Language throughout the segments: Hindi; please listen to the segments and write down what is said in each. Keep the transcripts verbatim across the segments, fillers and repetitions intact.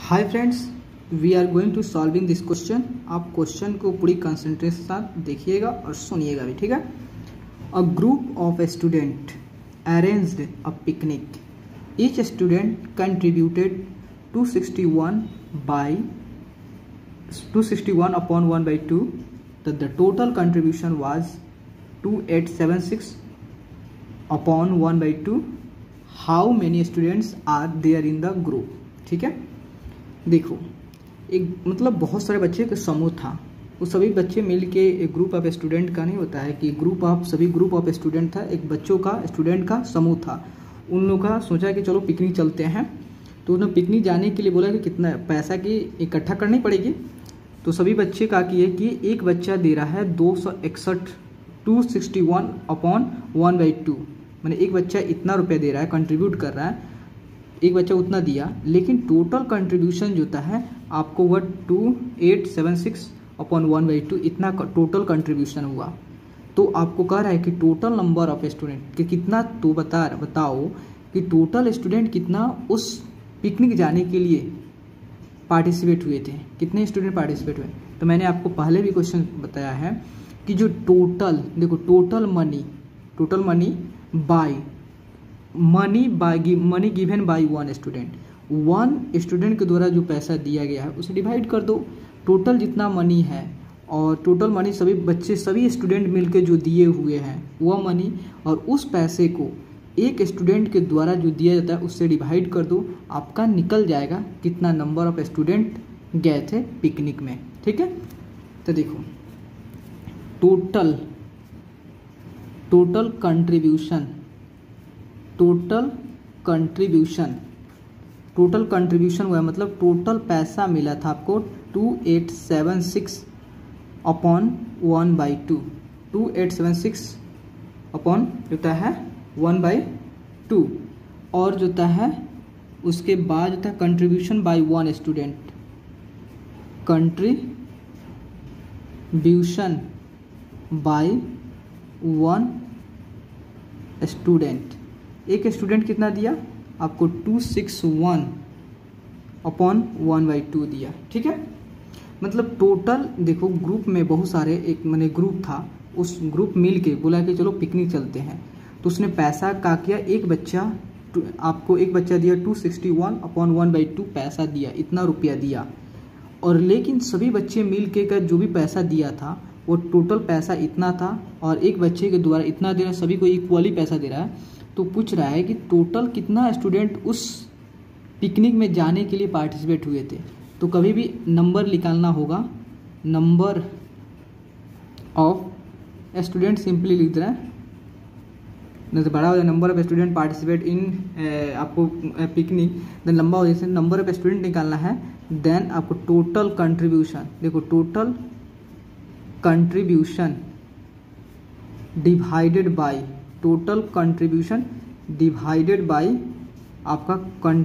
Hi friends, we are going to solving this question. आप क्वेश्चन को पूरी कंसंट्रेशन के साथ देखिएगा और सुनिएगा भी, ठीक है। A group of student arranged a picnic. Each student contributed two sixty one by two sixty one upon one by two. The total contribution was two eight seven six upon one by two. How many students are there in the group. ठीक है, देखो एक मतलब बहुत सारे बच्चे का समूह था। वो सभी बच्चे मिल के एक ग्रुप ऑफ स्टूडेंट का नहीं होता है कि ग्रुप ऑफ सभी ग्रुप ऑफ स्टूडेंट था, एक बच्चों का स्टूडेंट का समूह था। उन लोगों का सोचा कि चलो पिकनिक चलते हैं। तो उन्होंने पिकनिक जाने के लिए बोला कि कितना पैसा की इकट्ठा करनी पड़ेगी। तो सभी बच्चे का किए कि एक बच्चा दे रहा है दो सौ इकसठ two sixty one upon one by two. मैंने एक बच्चा इतना रुपया दे रहा है, कंट्रीब्यूट कर रहा है, एक बच्चा उतना दिया, लेकिन टोटल कंट्रीब्यूशन जो होता है आपको वह two eight seven six upon one by two इतना टोटल कंट्रीब्यूशन हुआ। तो आपको कह रहा है कि टोटल नंबर ऑफ स्टूडेंट कि कितना, तो बता बताओ कि टोटल स्टूडेंट कितना उस पिकनिक जाने के लिए पार्टिसिपेट हुए थे, कितने स्टूडेंट पार्टिसिपेट हुए। तो मैंने आपको पहले भी क्वेश्चन बताया है कि जो टोटल, देखो total money, total money by money by money given by one student, one student के द्वारा जो पैसा दिया गया है उसे डिवाइड कर दो। टोटल जितना मनी है और टोटल मनी सभी बच्चे सभी स्टूडेंट मिलकर जो दिए हुए हैं वह मनी, और उस पैसे को एक स्टूडेंट के द्वारा जो दिया जाता है उससे डिवाइड कर दो। आपका निकल जाएगा कितना नंबर ऑफ स्टूडेंट गए थे पिकनिक में। ठीक है, तो देखो total total contribution total contribution total contribution हुआ मतलब टोटल पैसा मिला था आपको two eight seven six upon one by two. Two eight seven six upon जोता है वन बाई टू, और जोता है उसके बाद जोता है contribution by one student, contribution by one student. एक स्टूडेंट कितना दिया आपको two six one upon one by two दिया। ठीक है, मतलब टोटल देखो ग्रुप में बहुत सारे, एक मैंने ग्रुप था, उस ग्रुप मिल के बोला कि चलो पिकनिक चलते हैं। तो उसने पैसा का किया, एक बच्चा आपको एक बच्चा दिया two sixty one upon one by two पैसा दिया, इतना रुपया दिया। और लेकिन सभी बच्चे मिल के का जो भी पैसा दिया था वो टोटल पैसा इतना था, और एक बच्चे के द्वारा इतना दे रहा है, सभी को इक्वली पैसा दे रहा है। तो पूछ रहा है कि टोटल कितना स्टूडेंट उस पिकनिक में जाने के लिए पार्टिसिपेट हुए थे। तो कभी भी नंबर निकालना होगा, नंबर ऑफ स्टूडेंट सिंपली लिख रहा है, नहीं तो बड़ा हो जाए number of student participate in आपको पिकनिक, देन लंबा हो जैसे नंबर ऑफ स्टूडेंट निकालना है। देन आपको टोटल कंट्रीब्यूशन, देखो total contribution divided by total contribution divided by आपका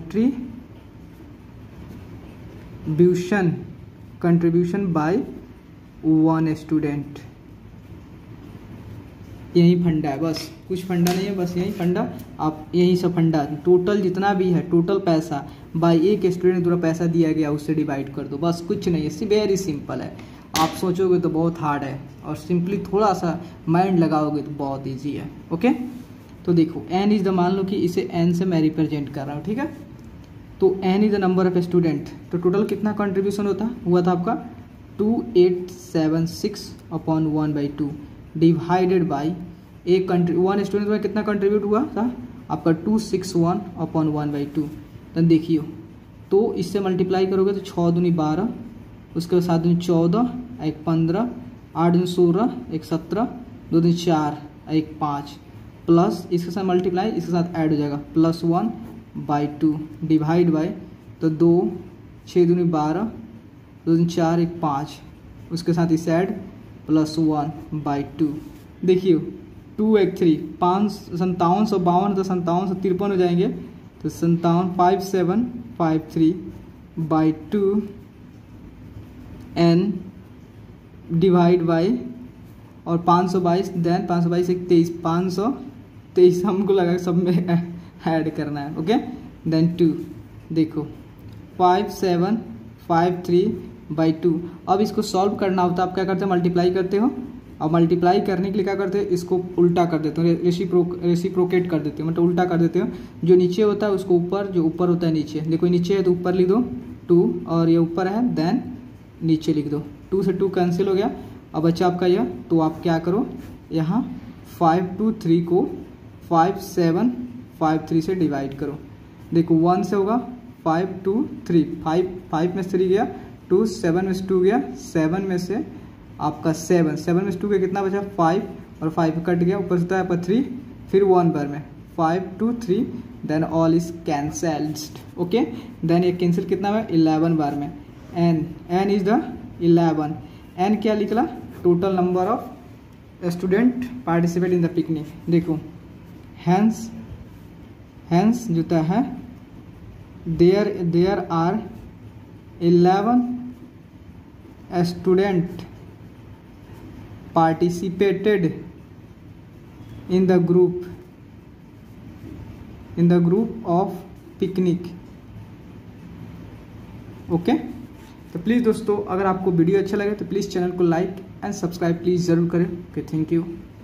contribution contribution by one student. यही फंडा है, बस कुछ फंडा नहीं है, बस यही फंडा, आप यही सब फंडा। टोटल जितना भी है टोटल पैसा बाई एक स्टूडेंट द्वारा पैसा दिया गया उससे डिवाइड कर दो, बस कुछ नहीं है, वेरी सिंपल है। आप सोचोगे तो बहुत हार्ड है, और सिंपली थोड़ा सा माइंड लगाओगे तो बहुत इजी है। ओके, तो देखो एन इज द, मान लो कि इसे एन से मैं रिप्रेजेंट कर रहा हूँ। ठीक है, तो N is the number of student. तो टोटल कितना कंट्रीब्यूशन होता हुआ था आपका two eight seven six upon one by two divided by एक कंट्री वन स्टूडेंट में कितना कंट्रीब्यूट हुआ था आपका two six one upon one by two. तो देखिए, तो इससे मल्टीप्लाई करोगे तो छः दूनी बारह, उसके बाद सात दूनी चौदह, एक पंद्रह, आठ दूनी सोलह, एक सत्रह, दो दूनी चार, एक पाँच, प्लस इसके साथ मल्टीप्लाई इसके साथ ऐड हो जाएगा plus one by two divide by, तो दो छः दूनी बारह, दो दूनी चार, एक पाँच, उसके साथ इसे add plus one by two. देखिए टू एक थ्री, पाँच संतावन सौ बावन तो संतावन सौ तिरपन हो जाएंगे, तो संतावन five seven five three by two N divide by, और पाँच सौ बाईस, देन पाँच सौ बाईस एक तेईस, पाँच सौ तेईस हमको लगा सब में ऐड करना है। ओके, देन टू, देखो five seven five three by two. अब इसको सॉल्व करना होता है, आप क्या करते हो, मल्टीप्लाई करते हो। अब मल्टीप्लाई करने के लिए क्या करते हो, इसको उल्टा कर देते हो, रेसिप्रो रेसिप्रोकेट कर देते हो, मतलब उल्टा कर देते हो। जो नीचे होता है उसको ऊपर, जो ऊपर होता है नीचे। देखो नीचे है तो ऊपर लिख दो टू, और ये ऊपर है देन नीचे लिख दो। टू से टू कैंसिल हो गया। अब बच्चा आपका यह, तो आप क्या करो, यहाँ फाइव टू थ्री को फाइव सेवन फाइव थ्री से डिवाइड करो। देखो वन से होगा five two three, five five में से थ्री गया, टू सेवन में से टू गया, सेवन में से आपका सेवन, सेवन में से टू गया, कितना बचा फाइव, और फाइव कट गया, ऊपर से आपका थ्री, फिर वन बार में five two three, then all is cancelled. Okay, then ये कैंसिल कितना हुआ, इलेवन बार में। N N is the eleven. N क्या निकला, total number of student participate in the picnic. देखो हैंस हैंस जोता है there there are eleven student participated in the group in the group of picnic। Okay, तो प्लीज़ दोस्तों अगर आपको वीडियो अच्छा लगे तो प्लीज़ चैनल को लाइक एंड सब्सक्राइब प्लीज़ ज़रूर करें। Okay, thank you.